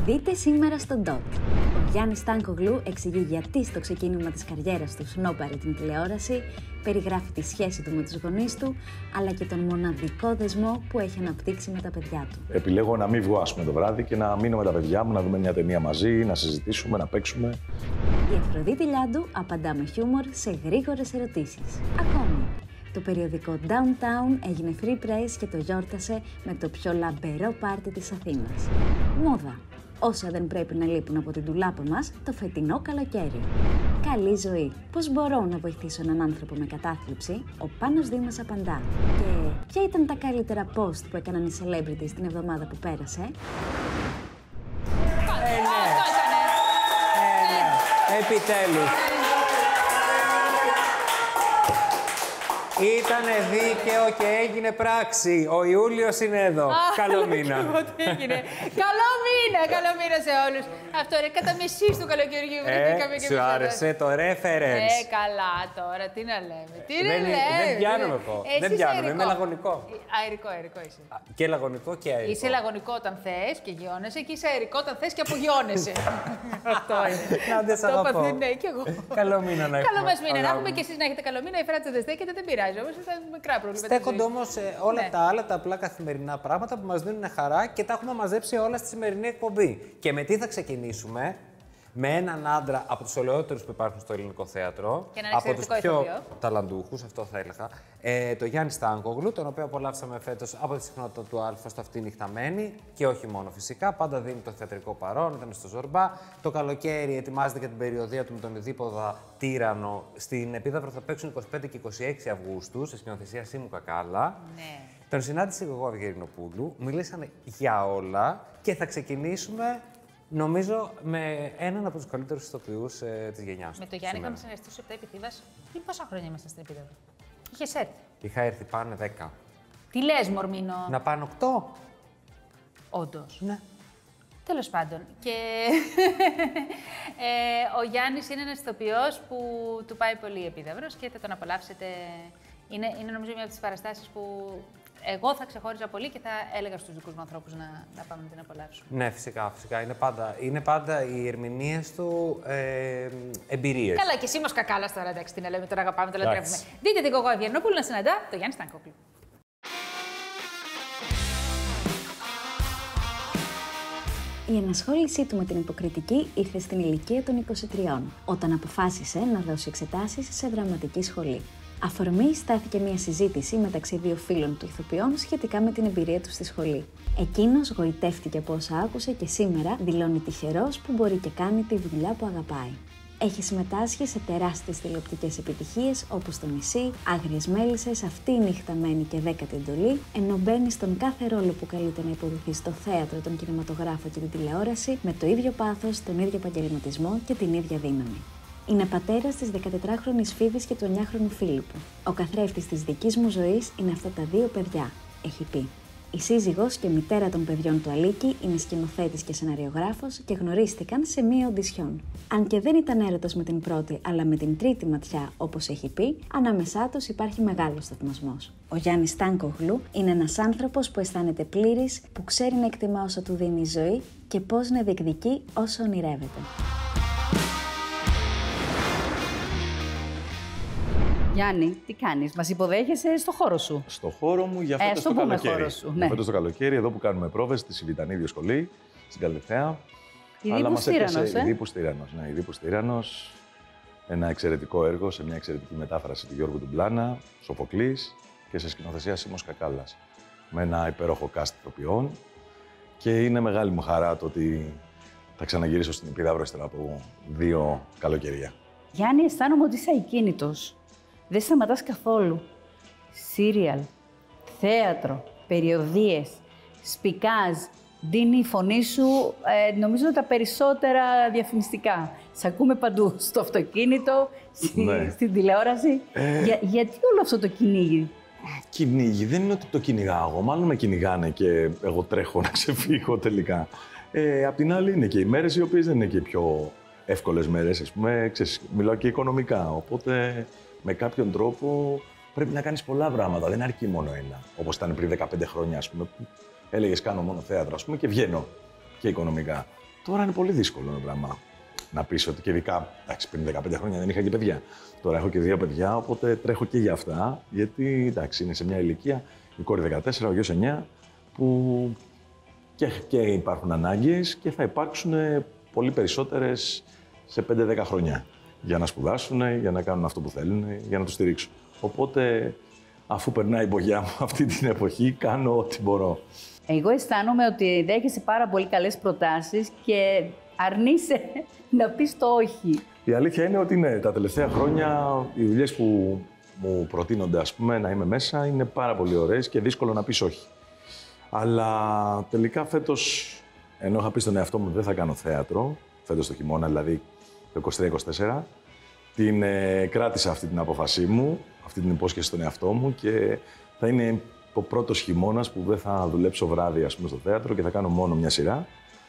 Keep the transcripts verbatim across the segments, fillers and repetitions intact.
Δείτε σήμερα στο ντοτ. Ο Γιάννης Στάνκογλου εξηγεί γιατί στο ξεκίνημα της καριέρας του σνόπαρε την τηλεόραση, περιγράφει τη σχέση του με τους γονείς του, αλλά και τον μοναδικό δεσμό που έχει αναπτύξει με τα παιδιά του. Επιλέγω να μην βγω άσχημα το βράδυ και να μείνω με τα παιδιά μου, να δούμε μια ταινία μαζί, να συζητήσουμε, να παίξουμε. Η Αφροδίτη Λιάντου απαντά με χιούμορ σε γρήγορες ερωτήσεις. Ακόμη, το περιοδικό Downtown έγινε free press και το γιόρτασε με το πιο λαμπερό πάρτι της Αθήνας. Μόδα. Όσα δεν πρέπει να λείπουν από την ντουλάπα μας το φετινό καλοκαίρι. Καλή ζωή. Πώς μπορώ να βοηθήσω έναν άνθρωπο με κατάθλιψη? Ο Πάνος Δήμας απαντά. Και ποια ήταν τα καλύτερα post που έκαναν οι celebrities την εβδομάδα που πέρασε? Ε, ναι. Ε, ναι. Επιτέλους. Ήτανε δίκαιο και έγινε πράξη. Ο Ιούλιος είναι εδώ. Καλό μήνα. Τι έγινε. Καλό μήνα, καλό μήνα σε όλους. Αυτό είναι κατά μισής του καλοκαιριού. Ε, σου άρεσε το reference. Ε, καλά τώρα, τι να λέμε. Τι να δεν, λέμε. δεν πιάνομαι εγώ. Δεν πιάνομαι, είμαι λαγωνικό. Αερικό, αερικό είσαι. Και λαγωνικό και αερικό. Είσαι λαγωνικό όταν θες και γιώνεσαι και είσαι αερικό όταν θες και απογειώνεσαι. Αυτό είναι. Να δεν σ' αγαπώ. Ναι, κι εγώ. Καλό μήνα να έχουμε. Καλό μας μήνα. Να έχουμε κι εσείς να έχετε καλό μήνα. Η Φράτσα δεν στέκεται, δεν πειράζει. Όμως ήταν μικρά προβλήματα. Στέκονται όμως όλα ναι. τα άλλα, τα απλά καθημερινά πράγματα που μας δίνουν χαρά και τα έχουμε μαζέψει όλα στη σημερινή εκπομπή. Και με τι θα ξεκινήσουμε? Με έναν άντρα από τους ολαιότερους που υπάρχουν στο ελληνικό θέατρο. Και από τους πιο ηθοποιό. ταλαντούχους, αυτό θα έλεγα. Ε, το Γιάννη Στάνκογλου, τον οποίο απολαύσαμε φέτος από τη συχνότητα του Α στο Αυτή νυχταμένη. Και όχι μόνο φυσικά, πάντα δίνει το θεατρικό παρόν, ήταν στο Ζορμπά. Το καλοκαίρι ετοιμάζεται για την περιοδία του με τον Ιδίποδα Τύρανο. Στην Επίδαυρο θα παίξουν είκοσι πέντε και είκοσι έξι Αυγούστου, σε σκηνοθεσία Σίμου Κακάλα. Ναι. Τον συνάντησε εγώ, Αυγερινοπούλου, μιλήσανε για όλα και θα ξεκινήσουμε, νομίζω, με έναν από τους καλύτερους ηθοποιούς ε, της γενιάς του. Με το Γιάννη είχαμε συνεργαστεί στους επτά Επιθύβας. Πριν πόσα χρόνια είμαστε στην Επίδαυρο? Είχες έρθει? Είχα έρθει, πάνε δέκα. Τι λες, Μορμίνο? Να πάνε οκτώ. Όντως. Ναι. Τέλος πάντων. Και ε, ο Γιάννης είναι ένας ηθοποιός που του πάει πολύ Επίδαυρος και θα τον απολαύσετε. Είναι, είναι νομίζω μια από τις παραστάσεις που εγώ θα ξεχώριζα πολύ και θα έλεγα στους δικούς μου ανθρώπους να, να πάμε να την απολαύσουμε. Ναι, φυσικά, φυσικά. Είναι πάντα, είναι πάντα οι ερμηνείες του ε, εμπειρίες. Καλά, και εσύ Κακάλας τώρα, εντάξει, τι να λέμε, τώρα αγαπάμε, το λατρεύουμε. Δείτε την Κοκό Αυγερινόπουλου να συναντά το Γιάννη Στάνκογλου. Η ενασχόλησή του με την υποκριτική ήρθε στην ηλικία των είκοσι τριών, όταν αποφάσισε να δώσει εξετάσεις σε δραματική σχολή. Αφορμή στάθηκε μια συζήτηση μεταξύ δύο φίλων του ηθοποιών σχετικά με την εμπειρία του στη σχολή. Εκείνος γοητεύτηκε από όσα άκουσε και σήμερα δηλώνει τυχερός που μπορεί και κάνει τη δουλειά που αγαπάει. Έχει συμμετάσχει σε τεράστιες τηλεοπτικές επιτυχίες όπως το Νησί, Άγριες Μέλισσες, Αυτή η νυχταμένη και Δέκατη εντολή, ενώ μπαίνει στον κάθε ρόλο που καλείται να υποδοθεί στο θέατρο, τον κινηματογράφο και την τηλεόραση με το ίδιο πάθος, τον ίδιο επαγγελματισμό και την ίδια δύναμη. Είναι πατέρας της δεκατετράχρονης Φίβης και του εννιάχρονου Φίλιππου. Ο καθρέφτης της δικής μου ζωής είναι αυτά τα δύο παιδιά, έχει πει. Η σύζυγος και μητέρα των παιδιών του Αλίκη είναι σκηνοθέτης και σεναριογράφος και γνωρίστηκαν σε μία οντισιόν. Αν και δεν ήταν έρωτας με την πρώτη, αλλά με την τρίτη ματιά, όπως έχει πει, ανάμεσά τους υπάρχει μεγάλος θαυμασμός. Ο Γιάννης Στάνκογλου είναι ένας άνθρωπος που αισθάνεται πλήρης, που ξέρει να εκτιμά όσο του δίνει η ζωή και πώς να διεκδικεί όσο ονειρεύεται. Γιάννη, τι κάνεις, μας υποδέχεσαι στο χώρο σου? Στο χώρο μου για φέτος ε, το καλοκαίρι. Χώρο σου, ναι. Για φέτος το καλοκαίρι, εδώ που κάνουμε πρόβες στη Σιβητανίδιο Σχολή, στην Καλυθέα. Ιδίπου Στήρανος, ε? Ιδίπου Στήρανος, ναι, Ιδίπου Στήρανος. Ένα εξαιρετικό έργο σε μια εξαιρετική μετάφραση του Γιώργου Ντουμπλάνα, Σοφοκλής και σε σκηνοθεσία Σίμος Κακάλας. Με ένα υπέροχο cast ηθοποιών. Και είναι μεγάλη μου χαρά το ότι θα ξαναγυρίσω στην Επίδαυρο ύστερα από δύο καλοκαιρία. Γιάννη, αισθάνομαι ότι είσαι ακίνητος. Δεν σταματάς καθόλου. Σύριαλ, θέατρο, περιοδίες, σπικάζ, δίνει η φωνή σου, ε, νομίζω, τα περισσότερα διαφημιστικά. Σ' ακούμε παντού, στο αυτοκίνητο, στη, ναι. στην τηλεόραση. Ε... Για, γιατί όλο αυτό το κυνήγι? Κυνήγι, δεν είναι ότι το κυνηγάω. Μάλλον με κυνηγάνε και εγώ τρέχω να ξεφύγω τελικά. Ε, απ' την άλλη είναι και οι μέρες οι οποίες δεν είναι και οι πιο εύκολες μέρες, ας πούμε, ξέρεις, μιλάω και οικονομικά, οπότε με κάποιον τρόπο πρέπει να κάνεις πολλά πράγματα, δεν αρκεί μόνο ένα. Όπως ήταν πριν δεκαπέντε χρόνια, ας πούμε, που έλεγες κάνω μόνο θέατρο, ας πούμε, και βγαίνω και οικονομικά. Τώρα είναι πολύ δύσκολο το πράγμα. Να πεις ότι και ειδικά, εντάξει, πριν δεκαπέντε χρόνια δεν είχα και παιδιά. Τώρα έχω και δύο παιδιά, οπότε τρέχω και για αυτά, γιατί εντάξει, είναι σε μια ηλικία, η κόρη δεκατέσσερα, ο γιος εννιά, που και, και υπάρχουν ανάγκες και θα υπάρξουν πολύ περισσότερες σε πέντε δέκα χρόνια. Για να σπουδάσουν, για να κάνουν αυτό που θέλουν, για να τους στηρίξουν. Οπότε, αφού περνάει η μπογιά μου αυτή την εποχή, κάνω ό,τι μπορώ. Εγώ αισθάνομαι ότι δέχεσαι πάρα πολύ καλές προτάσεις και αρνείσαι να πεις το όχι. Η αλήθεια είναι ότι ναι, τα τελευταία χρόνια οι δουλειές που μου προτείνονται, ας πούμε, να είμαι μέσα είναι πάρα πολύ ωραίες και δύσκολο να πεις όχι. Αλλά τελικά φέτος, ενώ είχα πει στον εαυτό μου δεν θα κάνω θέατρο, φέτος το χειμώνα, δηλαδή το είκοσι τρία είκοσι τέσσερα, την ε, κράτησα αυτή την απόφασή μου, αυτή την υπόσχεση στον εαυτό μου και θα είναι ο πρώτος χειμώνας που δεν θα δουλέψω βράδυ, ας πούμε, στο θέατρο και θα κάνω μόνο μια σειρά.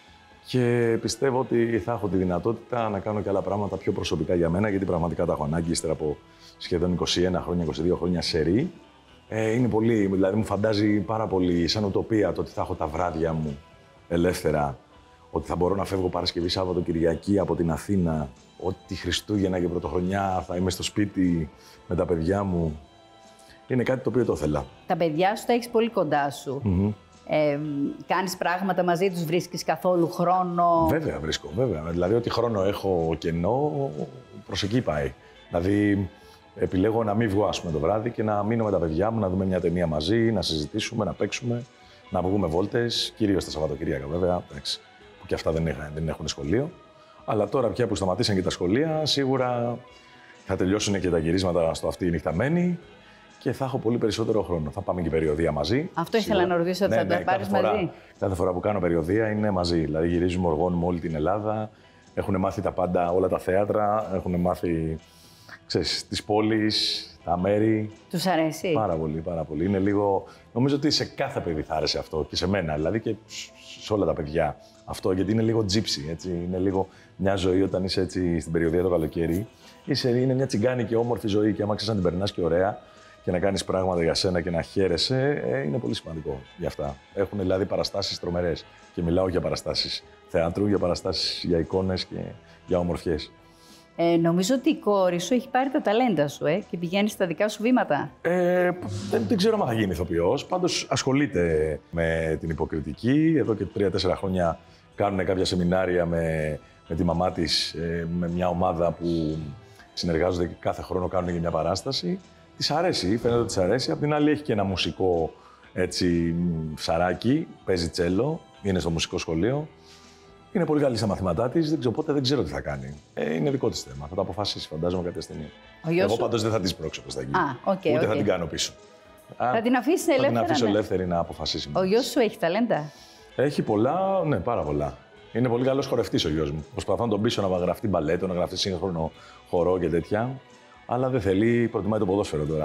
Και πιστεύω ότι θα έχω τη δυνατότητα να κάνω και άλλα πράγματα πιο προσωπικά για μένα, γιατί πραγματικά τα έχω ανάγκη ύστερα από σχεδόν είκοσι ένα χρόνια, είκοσι δύο χρόνια σερί. Ε, είναι πολύ, δηλαδή μου φαντάζει πάρα πολύ σαν ουτοπία το ότι θα έχω τα βράδια μου ελεύθερα, ότι θα μπορώ να φεύγω Παρασκευή, Σάββατο, Κυριακή από την Αθήνα, ότι Χριστούγεννα και Πρωτοχρονιά θα είμαι στο σπίτι με τα παιδιά μου. Είναι κάτι το οποίο το ήθελα. Τα παιδιά σου τα έχεις πολύ κοντά σου. Mm-hmm. Ε, κάνεις πράγματα μαζί τους, βρίσκεις καθόλου χρόνο? Βέβαια βρίσκω, βέβαια. Δηλαδή, ό,τι χρόνο έχω κενό, προς εκεί πάει. Δηλαδή, επιλέγω να μην βγω, ας πούμε, το βράδυ και να μείνω με τα παιδιά μου, να δούμε μια ταινία μαζί, να συζητήσουμε, να παίξουμε, να βγούμε βόλτες, κυρίως τα Σαββατοκύριακα, βέβαια, εντάξει, που και αυτά δεν, είχα, δεν έχουν σχολείο. Αλλά τώρα πια που σταματήσαν και τα σχολεία, σίγουρα θα τελειώσουν και τα γυρίσματα στο αυτή νυχταμένοι. Και θα έχω πολύ περισσότερο χρόνο. Θα πάμε και περιοδεία μαζί. Αυτό ήθελα να ρωτήσω, ότι ναι, θα τα ναι, πάρεις κάθε φορά, μαζί. Κάθε φορά που κάνω περιοδεία είναι μαζί. Δηλαδή γυρίζουμε, οργώνουμε όλη την Ελλάδα. Έχουν μάθει τα πάντα, όλα τα θέατρα. Έχουν μάθει, ξέρεις, τις πόλεις, τα μέρη. Τους αρέσει? Πάρα πολύ, πάρα πολύ. Είναι λίγο... Νομίζω ότι σε κάθε παιδί θα άρεσε αυτό και σε μένα, δηλαδή και σε όλα τα παιδιά αυτό, γιατί είναι λίγο τζίψι, έτσι. Είναι λίγο μια ζωή όταν είσαι έτσι στην περιοδεία το καλοκαίρι. Είσαι, είναι μια τσιγκάνικη όμορφη ζωή και άμα ξέρεις να την περνάς και ωραία και να κάνεις πράγματα για σένα και να χαίρεσαι, ε, είναι πολύ σημαντικό για αυτά. Έχουν δηλαδή παραστάσεις τρομερές. Και μιλάω για παραστάσεις θεάτρου, για παραστάσεις για εικόνες και για ομορφιές. Ε, νομίζω ότι η κόρη σου έχει πάρει τα ταλέντα σου ε, και πηγαίνει στα δικά σου βήματα. Ε, δεν, δεν ξέρω αν θα γίνει ηθοποιός. Πάντως ασχολείται με την υποκριτική. Εδώ και τρία τέσσερα χρόνια κάνουν κάποια σεμινάρια με, με τη μαμά της, ε, με μια ομάδα που συνεργάζονται και κάθε χρόνο κάνουν και μια παράσταση. Της αρέσει, φαίνεται ότι της αρέσει. Απ' την άλλη έχει και ένα μουσικό έτσι, ψαράκι, παίζει τσέλο, είναι στο μουσικό σχολείο. Είναι πολύ καλή στα μαθήματά της, δεν ξέρω, οπότε δεν ξέρω τι θα κάνει. Ε, είναι δικό της θέμα, θα το αποφασίσει φαντάζομαι κάποια στιγμή. Εγώ σου... πάντως δεν θα της πρόξω προς τα εκεί, Α, okay, ούτε okay. θα την κάνω πίσω. Θα την αφήσεις ελεύθερα, Θα την αφήσω ναι. ελεύθερη να αποφασίσει. Ο γιος σου έχει ταλέντα? Έχει πολλά, ναι, πάρα πολλά. Είναι πολύ καλός χορευτής ο γιος μου. Προσπαθώ να τον πείσω να γραφτεί μπαλέτο, να γραφτεί σύγχρονο χορό και τέτοια. Αλλά δεν θέλει, προτιμάει το ποδόσφαιρο τώρα.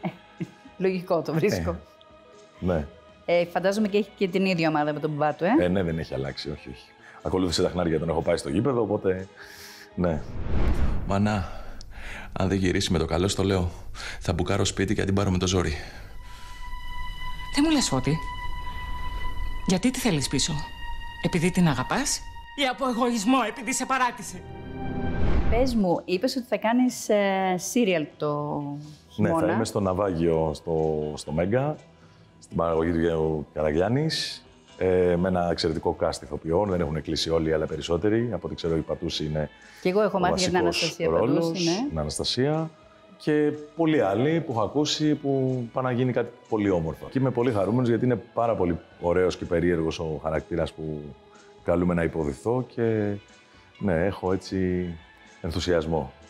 Λογικό το βρίσκω. Ε, ναι. Ε, φαντάζομαι και έχει και την ίδια ομάδα με τον μπαμπά του, ε. Ε, ναι, δεν έχει αλλάξει, όχι, όχι. Ακολούθησε τα χνάρια, τον έχω πάει στο γήπεδο, οπότε ναι. Μανά, αν δεν γυρίσει με το καλό, στο λέω. Θα μπουκάρω σπίτι και θα την πάρω με το ζόρι. Δεν μου λες, Φώτη. Γιατί τη θέλεις πίσω? Επειδή την αγαπάς? Ή από εγωισμό, επειδή σε παράτησε? Πες μου, είπες ότι θα κάνεις σύριαλ το χειμώνα. Ναι, θα είμαι στο ναυάγιο στο, στο Μέγκα, στην παραγωγή του Γιώργου Καραγιάννης, ε, με ένα εξαιρετικό cast ηθοποιών. Δεν έχουν κλείσει όλοι, αλλά περισσότεροι. Από ό,τι ξέρω, η Πατούση είναι και εγώ έχω ο μάθει για την Αναστασία Πατούση, ναι. Την Αναστασία. Και πολλοί άλλοι που έχω ακούσει που πάνε να γίνει κάτι πολύ όμορφο. Και είμαι πολύ χαρούμενος γιατί είναι πάρα πολύ ωραίος και περίεργος ο χαρακτήρας που καλούμε να υποδηθώ και ναι, έχω έτσι ενθουσιασμό.